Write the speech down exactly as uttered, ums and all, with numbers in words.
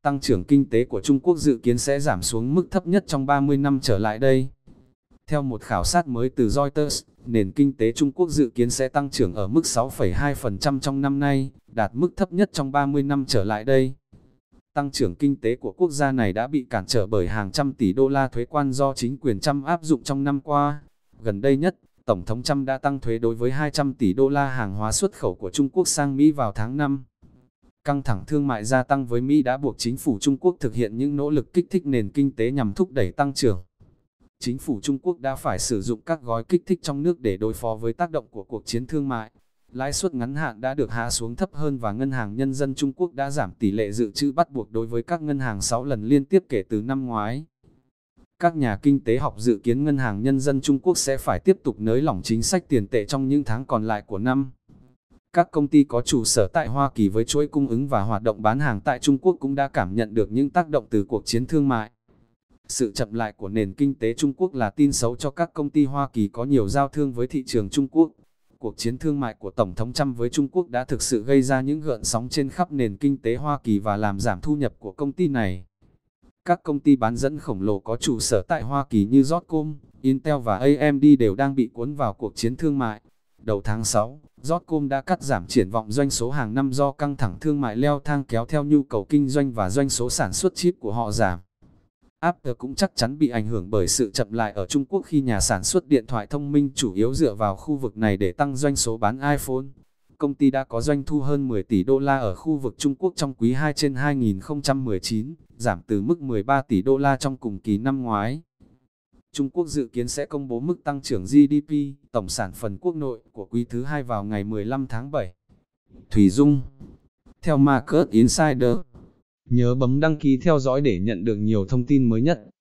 tăng trưởng kinh tế của Trung Quốc dự kiến sẽ giảm xuống mức thấp nhất trong ba mươi năm trở lại đây. Theo một khảo sát mới từ Reuters, nền kinh tế Trung Quốc dự kiến sẽ tăng trưởng ở mức sáu phẩy hai phần trăm trong năm nay, đạt mức thấp nhất trong ba mươi năm trở lại đây. Tăng trưởng kinh tế của quốc gia này đã bị cản trở bởi hàng trăm tỷ đô la thuế quan do chính quyền Trump áp dụng trong năm qua. Gần đây nhất, Tổng thống Trump đã tăng thuế đối với hai trăm tỷ đô la hàng hóa xuất khẩu của Trung Quốc sang Mỹ vào tháng năm. Căng thẳng thương mại gia tăng với Mỹ đã buộc chính phủ Trung Quốc thực hiện những nỗ lực kích thích nền kinh tế nhằm thúc đẩy tăng trưởng. Chính phủ Trung Quốc đã phải sử dụng các gói kích thích trong nước để đối phó với tác động của cuộc chiến thương mại. Lãi suất ngắn hạn đã được hạ xuống thấp hơn và Ngân hàng Nhân dân Trung Quốc đã giảm tỷ lệ dự trữ bắt buộc đối với các ngân hàng sáu lần liên tiếp kể từ năm ngoái. Các nhà kinh tế học dự kiến Ngân hàng Nhân dân Trung Quốc sẽ phải tiếp tục nới lỏng chính sách tiền tệ trong những tháng còn lại của năm. Các công ty có trụ sở tại Hoa Kỳ với chuỗi cung ứng và hoạt động bán hàng tại Trung Quốc cũng đã cảm nhận được những tác động từ cuộc chiến thương mại. Sự chậm lại của nền kinh tế Trung Quốc là tin xấu cho các công ty Hoa Kỳ có nhiều giao thương với thị trường Trung Quốc. Cuộc chiến thương mại của Tổng thống Trump với Trung Quốc đã thực sự gây ra những gợn sóng trên khắp nền kinh tế Hoa Kỳ và làm giảm thu nhập của công ty này. Các công ty bán dẫn khổng lồ có trụ sở tại Hoa Kỳ như Broadcom, Intel và a em đê đều đang bị cuốn vào cuộc chiến thương mại. Đầu tháng sáu, Broadcom đã cắt giảm triển vọng doanh số hàng năm do căng thẳng thương mại leo thang kéo theo nhu cầu kinh doanh và doanh số sản xuất chip của họ giảm. Apple cũng chắc chắn bị ảnh hưởng bởi sự chậm lại ở Trung Quốc khi nhà sản xuất điện thoại thông minh chủ yếu dựa vào khu vực này để tăng doanh số bán iPhone. Công ty đã có doanh thu hơn mười tỷ đô la ở khu vực Trung Quốc trong quý hai trên hai nghìn không trăm mười chín, giảm từ mức mười ba tỷ đô la trong cùng kỳ năm ngoái. Trung Quốc dự kiến sẽ công bố mức tăng trưởng giê đê pê, tổng sản phẩm quốc nội của quý thứ hai vào ngày mười lăm tháng bảy. Thủy Dung, theo Market Insider. Nhớ bấm đăng ký theo dõi để nhận được nhiều thông tin mới nhất.